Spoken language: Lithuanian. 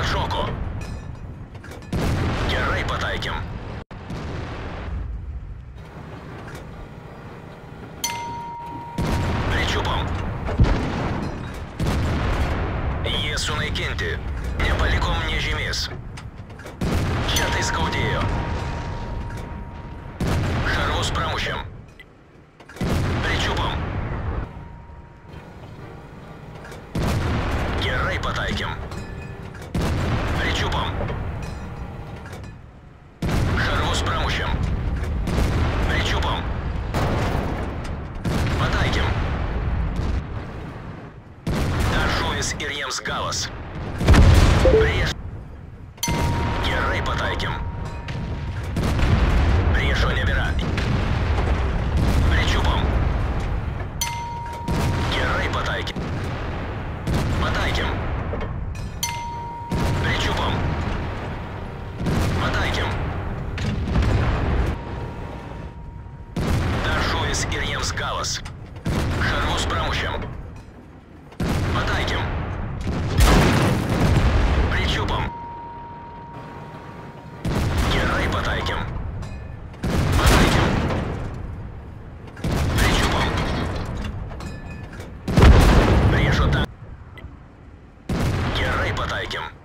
atšoko. Gerai pataikėm. Pričiupom. Jie sunaikinti. Nepalikom nė žymės. Čia tai skaudėjo. Šarvus pramušėm. Pričiupom. Gerai pataikėm. Pričiupom. Šarvus pramušėm. Pričiupom. Pataikėm. Dar šūvis ir jiems galas. Prieš. Gerai pataikėm. Priešo nebėra. Pričiupom. Gerai pataikėm. Pataikėm. Pričiupom. Pataikėm. Dar šūvis ir jiems galas. Šarvus pramušėm. Pataikėm. Pričiupom. Gerai pataikėm. Pataikėm. Pričiupom. Priešo tą. Gerai pataikėm.